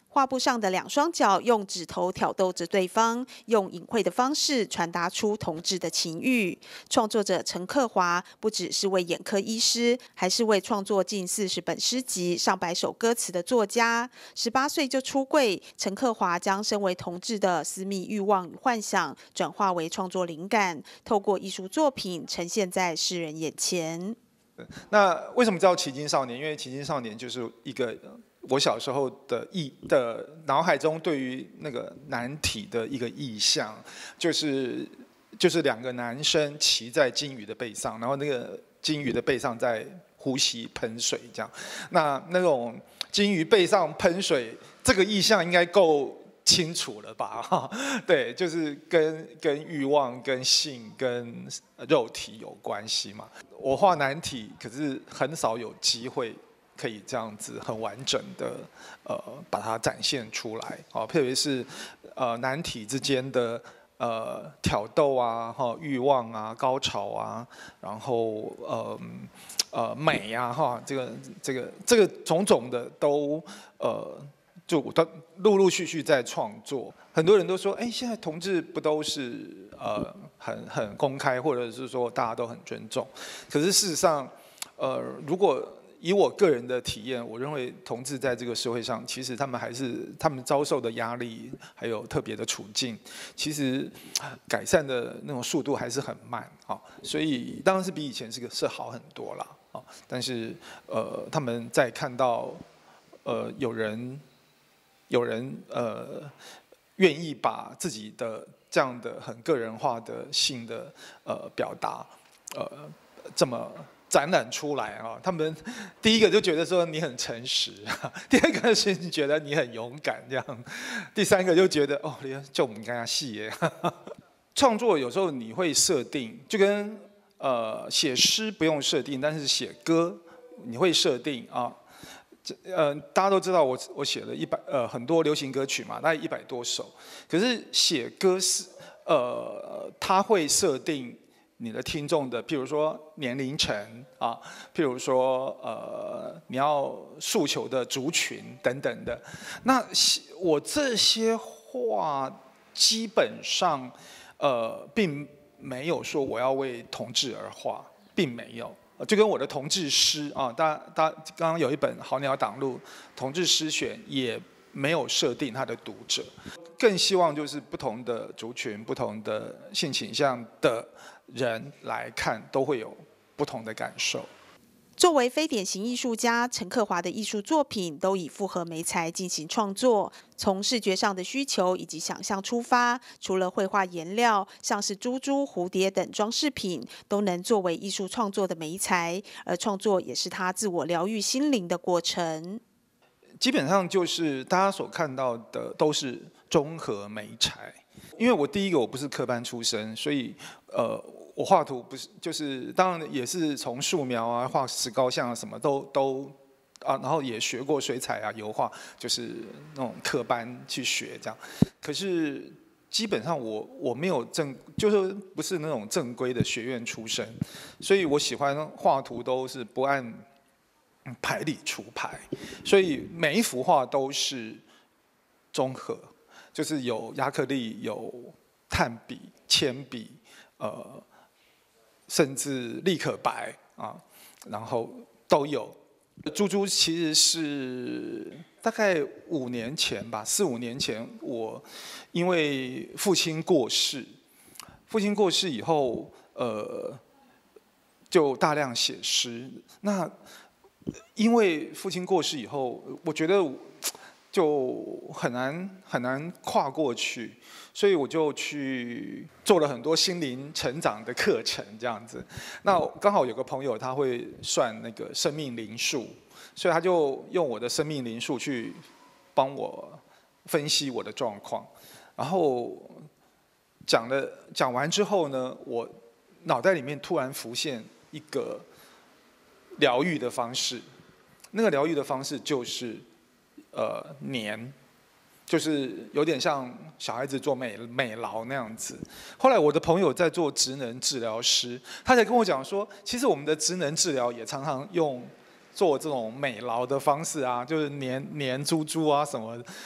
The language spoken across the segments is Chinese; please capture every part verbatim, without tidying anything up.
画布上的两双脚用指头挑逗着对方，用隐晦的方式传达出同志的情欲。创作者陈克华不只是位眼科医师，还是位创作近四十本诗集、上百首歌词的作家。十八岁就出柜，陈克华将身为同志的私密欲望与幻想转化为创作灵感，透过艺术作品呈现在世人眼前。 那为什么叫奇经少年？因为奇经少年就是一个我小时候的意的脑海中对于那个男体的一个意象，就是就是两个男生骑在金鱼的背上，然后那个金鱼的背上在呼吸喷水这样。那那种金鱼背上喷水，这个意象应该够清楚了吧？哈，对，就是跟跟欲望、跟性、跟肉体有关系嘛。我画男体，可是很少有机会可以这样子很完整的呃把它展现出来。哦，特别是呃男体之间的呃挑逗啊、哈欲望啊、高潮啊，然后呃呃美啊哈，这个这个这个种种的都呃。就我陆陆续续在创作，很多人都说，哎，现在同志不都是呃很很公开，或者是说大家都很尊重？可是事实上，呃，如果以我个人的体验，我认为同志在这个社会上，其实他们还是他们遭受的压力，还有特别的处境，其实改善的那种速度还是很慢啊。所以当然是比以前是个是好很多啦啊。但是呃，他们在看到呃有人。有人呃愿意把自己的这样的很个人化的性的呃表达呃这么展览出来啊，他们第一个就觉得说你很诚实，第二个是觉得你很勇敢这样，第三个就觉得哦，就我们刚刚戏耶。创作有时候你会设定，就跟呃写诗不用设定，但是写歌你会设定啊。呃，大家都知道我我写了一百呃很多流行歌曲嘛，大概一百多首。可是写歌是呃，它会设定你的听众的，譬如说年龄层啊，譬如说呃你要诉求的族群等等的。那我这些话基本上呃并没有说我要为同志而画，并没有。就跟我的同志诗啊，大家大家刚刚有一本《好鸟挡路》同志诗选，也没有设定它的读者，更希望就是不同的族群、不同的性倾向的人来看，都会有不同的感受。 作为非典型艺术家，陈克华的艺术作品都以复合媒材进行创作，从视觉上的需求以及想象出发，除了绘画颜料，像是珠珠、蝴蝶等装饰品，都能作为艺术创作的媒材，而创作也是他自我疗愈心灵的过程。 基本上就是大家所看到的都是综合媒材，因为我第一个我不是科班出身，所以呃。我画图不是，就是当然也是从素描啊、画石膏像啊，什么都都啊，然后也学过水彩啊、油画，就是那种科班去学这样。可是基本上我我没有正，就是不是那种正规的学院出身，所以我喜欢画图都是不按牌理出牌，所以每一幅画都是综合，就是有亚克力、有炭笔、铅笔，呃。甚至立可白啊，然后都有。珠珠其实是大概五年前吧，四五年前，我因为父亲过世，父亲过世以后，呃，就大量写诗。那因为父亲过世以后，我觉得就很难很难跨过去。所以我就去做了很多心灵成长的课程，这样子。那刚好有个朋友他会算那个生命灵数，所以他就用我的生命灵数去帮我分析我的状况。然后讲了讲完之后呢，我脑袋里面突然浮现一个疗愈的方式，那个疗愈的方式就是呃年。就是有点像小孩子做美美劳那样子。后来我的朋友在做职能治疗师，他才跟我讲说，其实我们的职能治疗也常常用做这种美劳的方式啊，就是粘粘珠珠啊什么，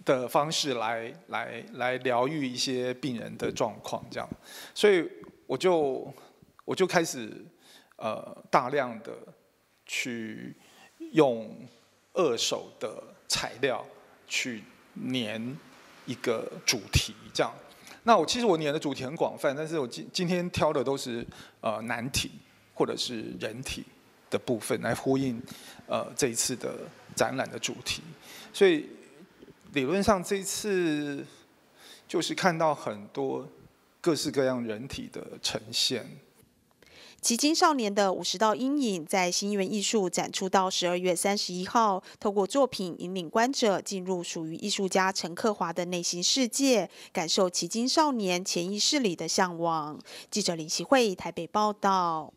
的方式来来来疗愈一些病人的状况，这样，所以我就我就开始呃大量的去用二手的材料去粘一个主题，这样。那我其实我粘的主题很广泛，但是我今今天挑的都是呃男体或者是人体的部分来呼应呃这一次的展览的主题，所以。理论上，这一次就是看到很多各式各样人体的呈现。 奇经少年的五十道阴影在新园艺术展出到十二月三十一号，透过作品引领观者进入属于艺术家陈克华的内心世界，感受奇经少年潜意识里的向往。记者林希慧台北报道。